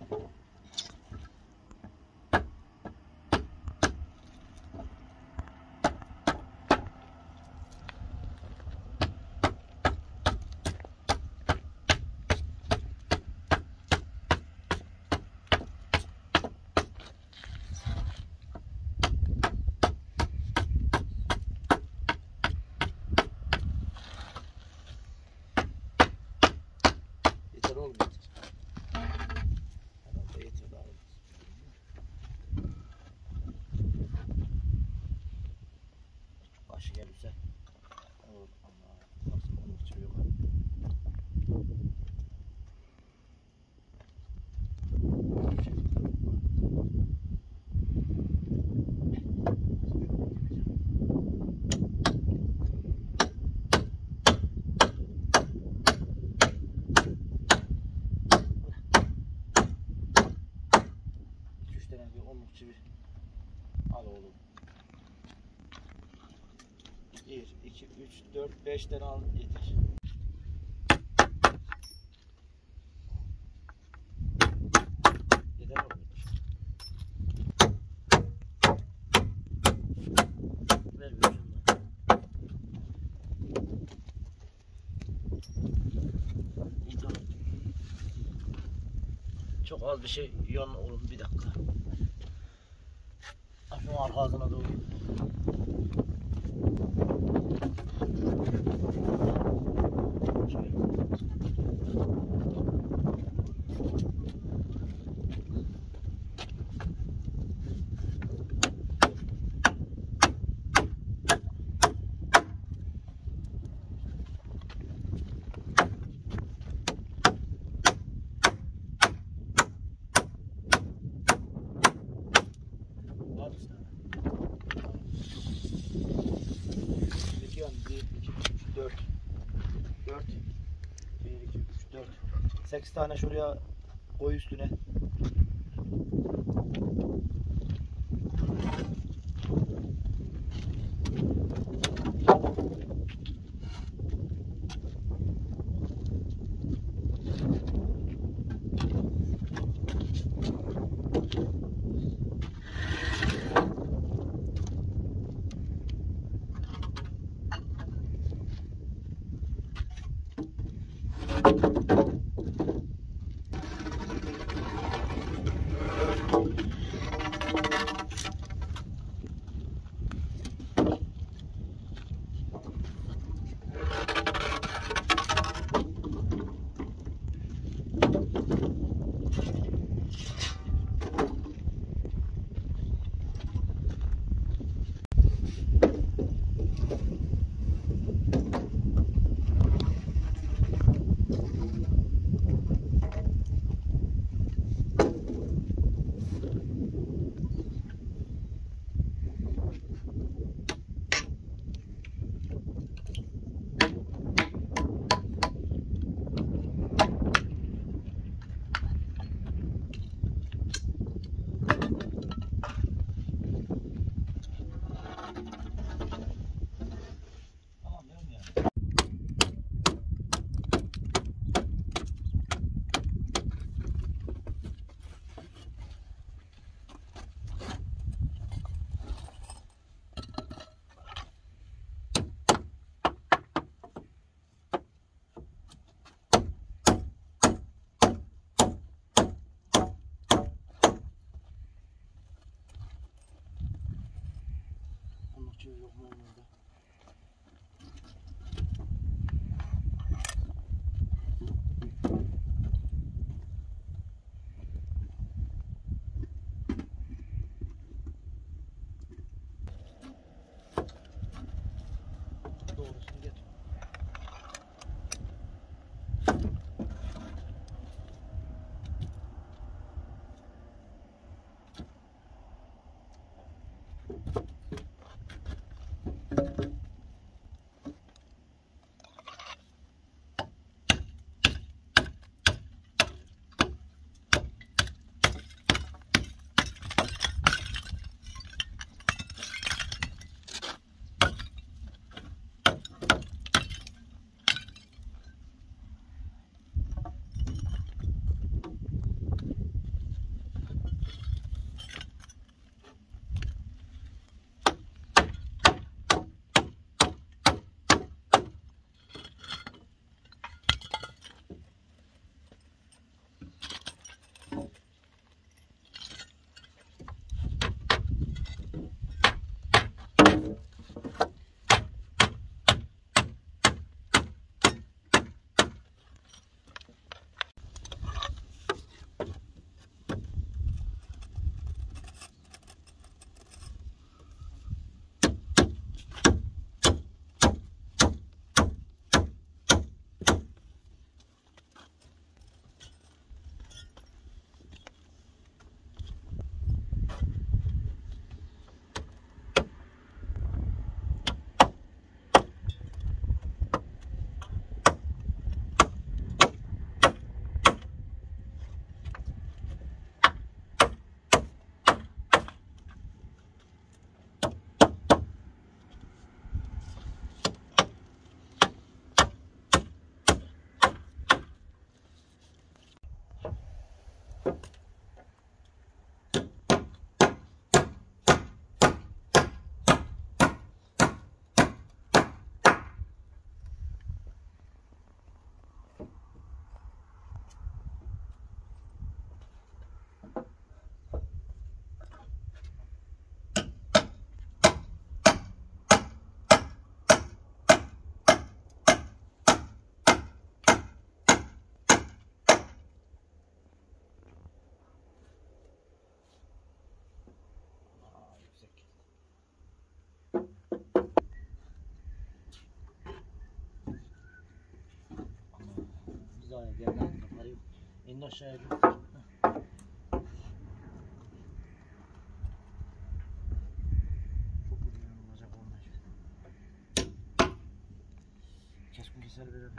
Başı gelirse olur. Allah nasıl konuşuyor yok. Üç tane bir onlukçu bir al oğlum. 1, 2, 3, 4, 5 tane al yeter. Yeter mi? Ver gözümden. Çok az bir şey yan oğlum, bir dakika. Şu arka ağzına doğru. Dört. 1, 2, 3, 4. 8 tane şuraya koy üstüne. Yok mu orada? Doğrusunu getir. Aşağıya geldi altına yok. İndi aşağıya git. Çok güzel olacak olmuş. Keskun keser verelim.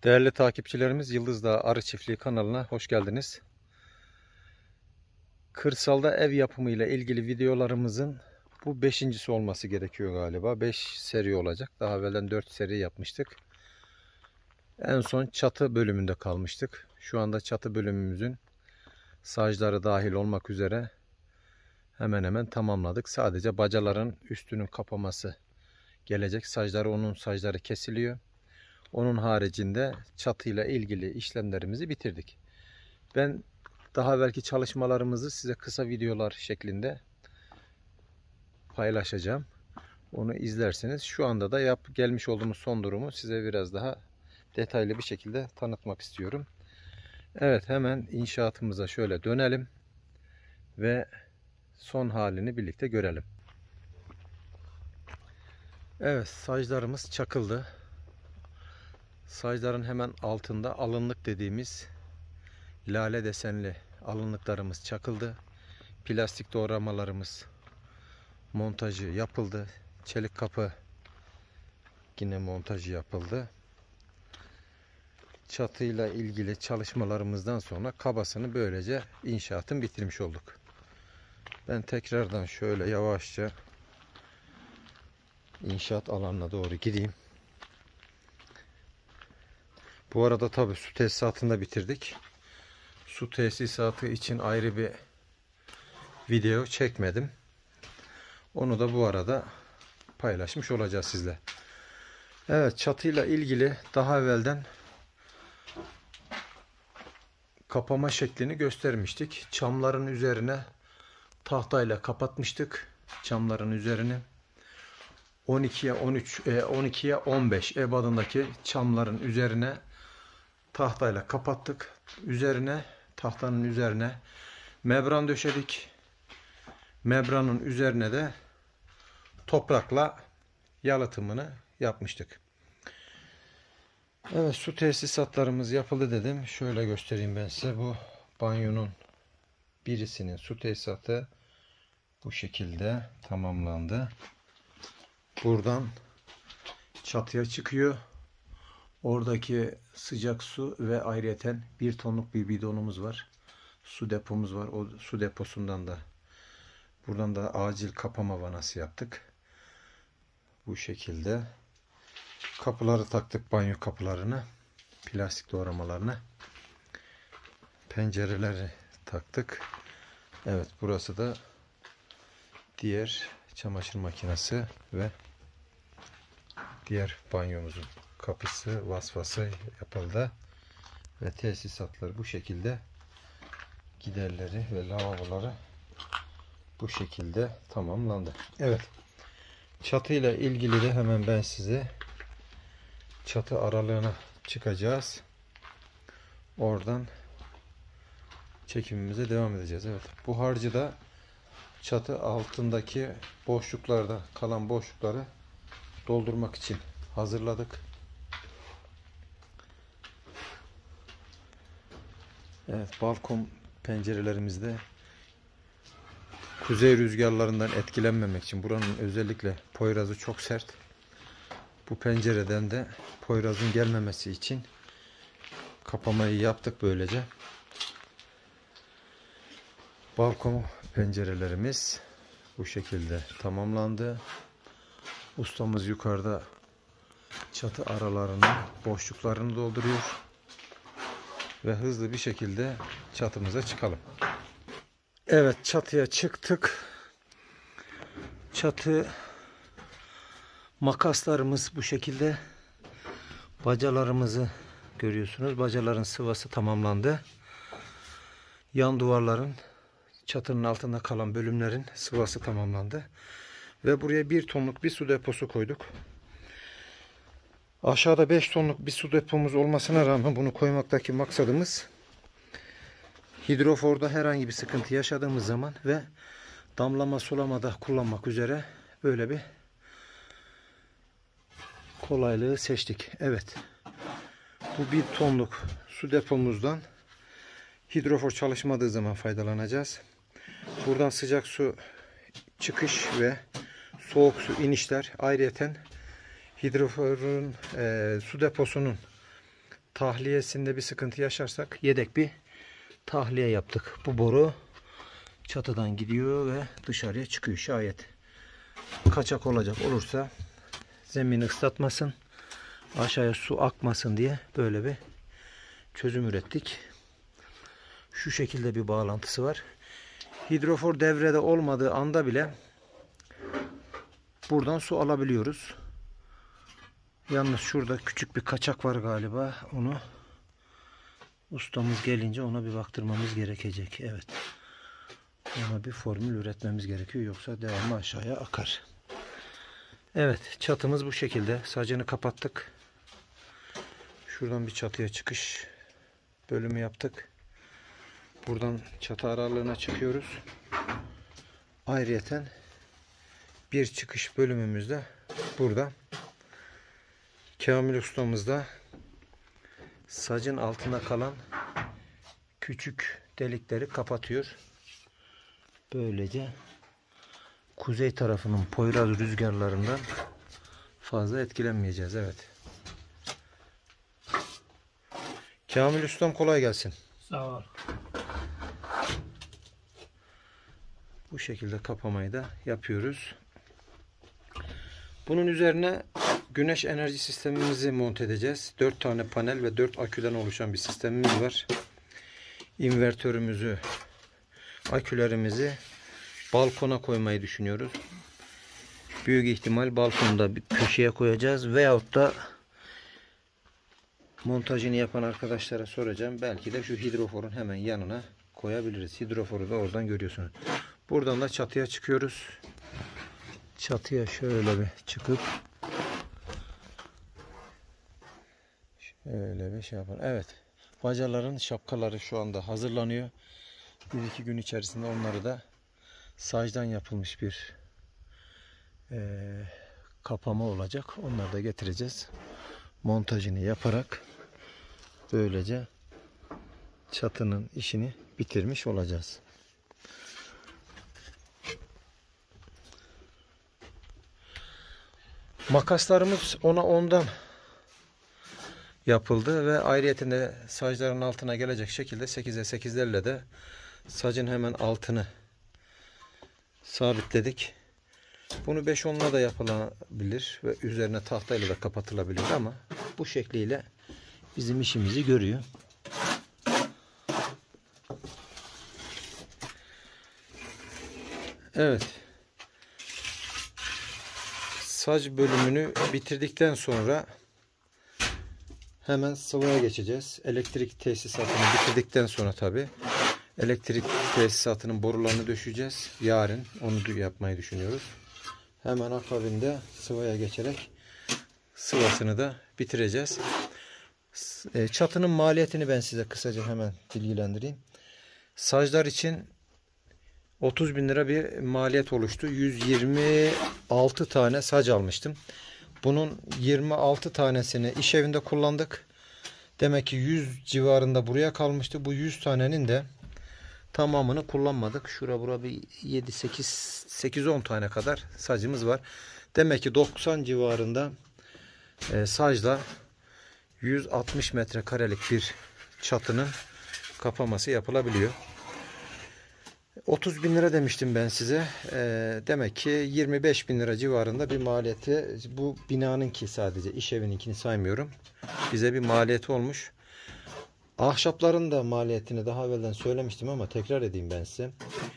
Değerli takipçilerimiz, Yıldız Arı Çiftliği kanalına hoş geldiniz. Kırsalda ev yapımı ile ilgili videolarımızın bu 5.'si olması gerekiyor galiba. 5 seri olacak. Daha evvelden 4 seri yapmıştık. En son çatı bölümünde kalmıştık. Şu anda çatı bölümümüzün sacları dahil olmak üzere hemen hemen tamamladık. Sadece bacaların üstünün kapaması gelecek. Onun sacları kesiliyor. Onun haricinde çatıyla ilgili işlemlerimizi bitirdik. Ben daha evvelki çalışmalarımızı size kısa videolar şeklinde paylaşacağım. Onu izlerseniz şu anda da gelmiş olduğumuz son durumu size biraz daha detaylı bir şekilde tanıtmak istiyorum. Evet, hemen inşaatımıza şöyle dönelim ve son halini birlikte görelim. Evet, saclarımız çakıldı. Sacların hemen altında alınlık dediğimiz lale desenli alınlıklarımız çakıldı. Plastik doğramalarımız montajı yapıldı. Çelik kapı yine montajı yapıldı. Çatıyla ilgili çalışmalarımızdan sonra kabasını böylece inşaatını bitirmiş olduk. Ben tekrardan şöyle yavaşça inşaat alanına doğru gideyim. Bu arada tabii su tesisatını da bitirdik. Su tesisatı için ayrı bir video çekmedim. Onu da bu arada paylaşmış olacağız sizle. Evet, çatıyla ilgili daha evvelden kapama şeklini göstermiştik. Çamların üzerine tahtayla kapatmıştık. Çamların üzerini 12'ye 13, 12'ye 15 ebadındaki çamların üzerine tahtayla kapattık. Tahtanın üzerine membran döşedik. Membranın üzerine de toprakla yalıtımını yapmıştık. Evet, su tesisatlarımız yapıldı dedim. Şöyle göstereyim ben size. Bu banyonun birisinin su tesisatı bu şekilde tamamlandı. Buradan çatıya çıkıyor. Oradaki sıcak su ve ayrıyeten 1 tonluk bir bidonumuz var. Su depomuz var. O su deposundan da buradan da acil kapama vanası yaptık. Bu şekilde. Kapıları taktık, banyo kapılarını. Plastik doğramalarını. Pencereleri taktık. Evet, burası da diğer çamaşır makinesi ve diğer banyomuzun kapısı, vasfası yapıldı. Ve tesisatlar bu şekilde, giderleri ve lavaboları bu şekilde tamamlandı. Evet. Çatıyla ilgili de hemen ben size çatı aralığına çıkacağız. Oradan çekimimize devam edeceğiz. Evet. Bu harcı da çatı altındaki boşluklarda kalan boşlukları doldurmak için hazırladık. Evet, balkon pencerelerimizde kuzey rüzgarlarından etkilenmemek için, buranın özellikle Poyraz'ı çok sert. Bu pencereden de Poyraz'ın gelmemesi için kapamayı yaptık böylece. Balkon pencerelerimiz bu şekilde tamamlandı. Ustamız yukarıda çatı aralarının boşluklarını dolduruyor. Ve hızlı bir şekilde çatımıza çıkalım. Evet, çatıya çıktık. Çatı makaslarımız bu şekilde. Bacalarımızı görüyorsunuz. Bacaların sıvası tamamlandı. Yan duvarların, çatının altında kalan bölümlerin sıvası tamamlandı. Ve buraya 1 tonluk bir su deposu koyduk. Aşağıda 5 tonluk bir su depomuz olmasına rağmen bunu koymaktaki maksadımız, hidroforda herhangi bir sıkıntı yaşadığımız zaman ve damlama sulamada kullanmak üzere böyle bir kolaylığı seçtik. Evet. Bu 1 tonluk su depomuzdan hidrofor çalışmadığı zaman faydalanacağız. Buradan sıcak su çıkış ve soğuk su inişler, ayrıyeten hidroforun su deposunun tahliyesinde bir sıkıntı yaşarsak yedek bir tahliye yaptık. Bu boru çatıdan gidiyor ve dışarıya çıkıyor. Şayet kaçak olacak olursa zemini ıslatmasın, aşağıya su akmasın diye böyle bir çözüm ürettik. Şu şekilde bir bağlantısı var. Hidrofor devrede olmadığı anda bile buradan su alabiliyoruz. Yalnız şurada küçük bir kaçak var galiba. Onu ustamız gelince ona bir baktırmamız gerekecek. Evet. Ona bir formül üretmemiz gerekiyor. Yoksa devamlı aşağıya akar. Evet. Çatımız bu şekilde. Sacını kapattık. Şuradan bir çatıya çıkış bölümü yaptık. Buradan çatı aralığına çıkıyoruz. Ayrıyeten bir çıkış bölümümüz de burada. Kamil ustamız da sacın altında kalan küçük delikleri kapatıyor. Böylece kuzey tarafının Poyraz rüzgarlarından fazla etkilenmeyeceğiz. Evet. Kamil ustam kolay gelsin. Sağ ol. Bu şekilde kapamayı da yapıyoruz. Bunun üzerine güneş enerji sistemimizi monte edeceğiz. 4 tane panel ve 4 aküden oluşan bir sistemimiz var. İnvertörümüzü, akülerimizi balkona koymayı düşünüyoruz. Büyük ihtimal balkonda bir köşeye koyacağız. Veyahut da montajını yapan arkadaşlara soracağım. Belki de şu hidroforun hemen yanına koyabiliriz. Hidroforu da oradan görüyorsunuz. Buradan da çatıya çıkıyoruz. Çatıya şöyle bir çıkıp şöyle bir şey yapalım. Evet. Bacaların şapkaları şu anda hazırlanıyor. 1-2 gün içerisinde onları da sacdan yapılmış bir kapama olacak. Onları da getireceğiz. Montajını yaparak böylece çatının işini bitirmiş olacağız. Makaslarımız 10'a 10'dan yapıldı ve ayrıyeten de sacların altına gelecek şekilde 8'e 8'lerle de sacın hemen altını sabitledik. Bunu 5-10'la da yapılabilir ve üzerine tahtayla da kapatılabilir ama bu şekliyle bizim işimizi görüyor. Evet. Sac bölümünü bitirdikten sonra hemen sıvıya geçeceğiz. Elektrik tesisatını bitirdikten sonra tabi elektrik tesisatının borularını döşeceğiz. Yarın onu yapmayı düşünüyoruz. Hemen akabinde sıvıya geçerek sıvasını da bitireceğiz. Çatının maliyetini ben size kısaca hemen bilgilendireyim. Saclar için 30.000 lira bir maliyet oluştu. 126 tane sac almıştım. Bunun 26 tanesini iş evinde kullandık. Demek ki 100 civarında buraya kalmıştı. Bu 100 tanenin de tamamını kullanmadık. Bura bir 8-10 tane kadar sacımız var. Demek ki 90 civarında sacla 160 metrekarelik bir çatının kapaması yapılabiliyor. 30.000 lira demiştim ben size. Demek ki 25.000 lira civarında bir maliyeti, bu binanınki sadece, iş evininkini saymıyorum, bize bir maliyeti olmuş. Ahşapların da maliyetini daha evvelden söylemiştim ama tekrar edeyim ben size.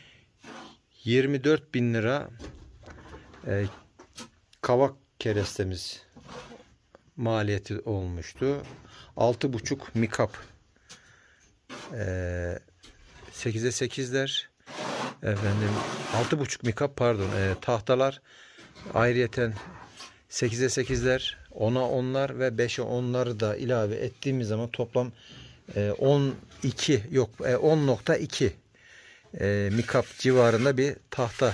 24.000 lira kavak kerestemiz maliyeti olmuştu. 6,5 mikap 8'e 8'ler, efendim 6,5 mikap pardon, tahtalar ayrıyeten 8'e 8'ler, 10'a 10'lar ve 5'e 10'ları da ilave ettiğimiz zaman toplam 10.2 mikap civarında bir tahta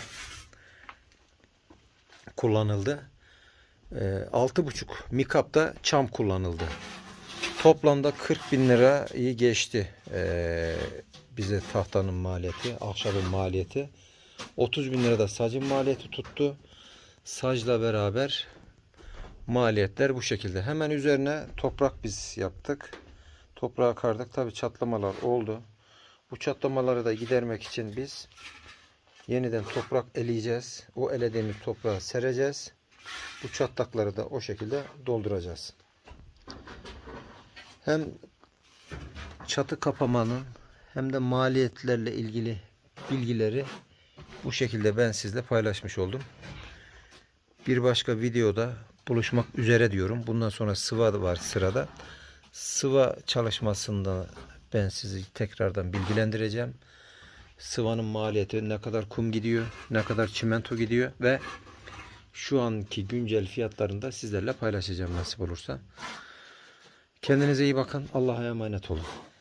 kullanıldı. 6,5 mikap da çam kullanıldı. Toplamda 40.000 lirayı geçti bize tahtanın maliyeti, ahşabın maliyeti. 30.000 lira da sacın maliyeti tuttu. Sacla beraber maliyetler bu şekilde. Hemen üzerine toprak biz yaptık. Toprağa kardık. Tabi çatlamalar oldu. Bu çatlamaları da gidermek için biz yeniden toprak eleyeceğiz. O elediğimiz toprağı sereceğiz. Bu çatlakları da o şekilde dolduracağız. Hem çatı kapamanın hem de maliyetlerle ilgili bilgileri bu şekilde ben sizle paylaşmış oldum. Bir başka videoda buluşmak üzere diyorum. Bundan sonra sıva var sırada. Sıva çalışmasında ben sizi tekrardan bilgilendireceğim. Sıvanın maliyeti, ne kadar kum gidiyor, ne kadar çimento gidiyor ve şu anki güncel fiyatlarını da sizlerle paylaşacağım nasip olursa. Kendinize iyi bakın. Allah'a emanet olun.